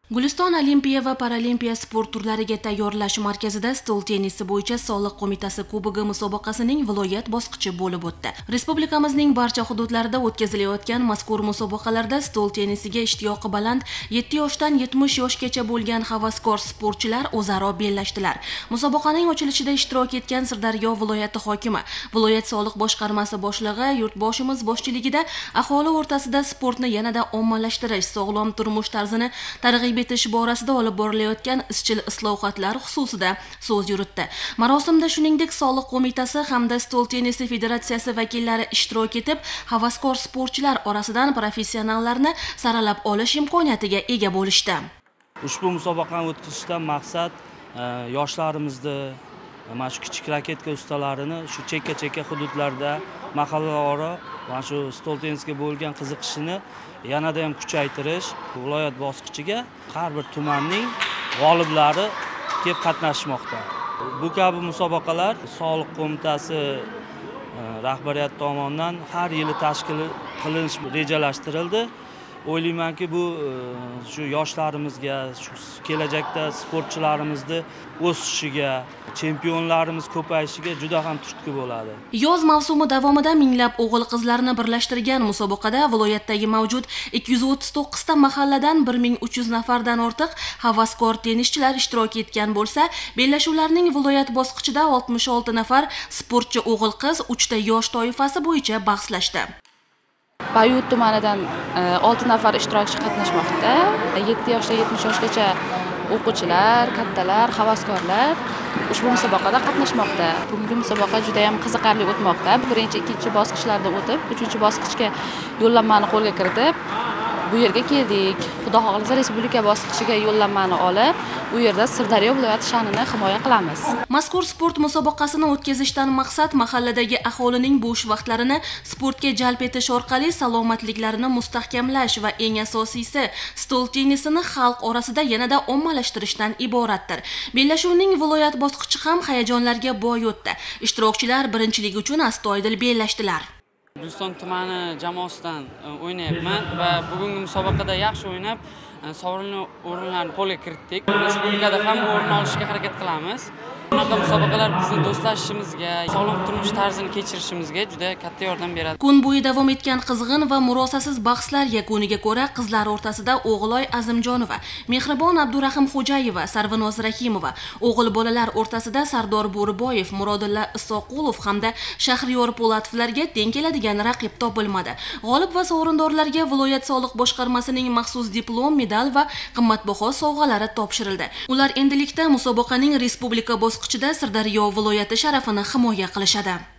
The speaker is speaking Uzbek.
Guliston Olimpiya va Paralimpiya sport turlariga tayyorlash markazida stol tennisi bo'yicha Soliq qo'mitasi kubogi musobaqasining viloyat bosqichi bo'lib o'tdi. Respublikamizning barcha hududlarida o'tkazilayotgan mazkur musobaqalarda stol tennisiga ishtiyoqi baland 7 yoshdan 70 yoshgacha bo'lgan havaskor sportchilar o'zaro bellashdilar. Musobaqaning ochilishida ishtirok etgan Sirdaryo viloyati hokimi, viloyat soliq boshqarmasi boshlig'i Yurtboshimiz boshchiligida aholi o'rtasida sportni yanada ommalashtirish, sog'lom turmush tarzini targ'ib etish borasida olib borilayotgan izchil islohotlar xususida so'z yuritdi. Marosimda shuningdek Soliq qo'mitasi hamda stol tennisi federatsiyasi vakillari ishtirok etib, havaskor sportchilar orasidan professionallarni saralab olish imkoniyatiga ega bo'lishdi. Ushbu musobaqani o'tkazishdan maqsad yoshlarimizni, mana shu kichik raketka ustalarini shu chekka hududlarda mahallalararo mana shu stol tennisga bo'lgan qiziqishini yanada ham kuchaytirish, viloyat bosqichiga har bir tumanning g'oliblari kelib qatnashmoqda. Bu kabi musobaqalar Soliq qo'mitasi rahbariyati tomonidan har yili tashkil qilinish rejalashtirildi. O'ylaymanki, bu shu yoshlarimizga, shu kelajakda sportchilarimizni o'sishiga, chempionlarimiz ko'payishiga juda ham turtki bo'ladi. Yoz mavsumi davomida minglab o'g'il-qizlarni birlashtirgan musobaqada viloyatdagi mavjud 239 ta mahalladan 1300 nafardan ortiq havaskor tennischilar ishtirok etgan bo'lsa, bellashuvlarning viloyat bosqichida 66 nafar sportchi o'g'il-qiz 3 ta yosh toifasi bo'yicha bahslashdi. Bayut tumanidan 6 nafar ishtirokchi qatnashmoqda. 7 yoshdan 70 yoshgacha o'quvchilar, kattalar, havaskorlar ushbu musobaqada qatnashmoqda. Bugungi musobaqa juda ham qiziqarli o'tmoqda. Birinchi, ikkinchi bosqichlardan o'tib, 3-bosqichga yo'llanmani qo'lga kiritib, bu yerga keldik. Xudo xohlasa respublika bosqichiga yo'llanmani olib, u yerda Sirdaryo viloyati sha'nini himoya qilamiz. Mazkur sport musobaqasini o'tkazishdan maqsad mahalladagi aholining bo'sh vaqtlarini sportga jalb etish orqali salomatliklarini mustahkamlash va eng asosiysi stol tennisini xalq orasida yanada ommalashtirishdan iboratdir. Bellashuvning viloyat bosqichi ham hayajonlarga boy o'tdi. Ishtirokchilar birinchilik uchun astoydil bellashdilar. Guliston tumani jamoasidan o'ynayapman va bugungi musobaqada yaxshi o'ynab, sovrinli o'rinlarni qo'lga kiritdik. Respublikada ham o'rin olishga harakat qilamiz. Bunaqa musobaqalar bizni do'stlashishimizga, sog'lom turmush tarzini kechirishimizga juda katta yordam beradi. Kun bo'yi davom etgan qizg'in va murosasiz bahslar yakuniga ko'ra qizlar o'rtasida O'g'iloy Azimjonova, Mehribon Abdurahimxo'jayeva, Sarvinoz Rahimova, o'g'il bolalar o'rtasida Sardor Bo'riboyev, Murodilla Isoqulov hamda Shahriyor Po'latovlarga teng keladigan raqib topilmadi. G'olib va sovrindorlarga viloyat soliq boshqarmasining maxsus diplom, medal va qimmatbaho sovg'alari topshirildi. Ular endilikda musobaqaning respublika bosqichida Sirdaryo viloyati sharafini himoya qilishadi.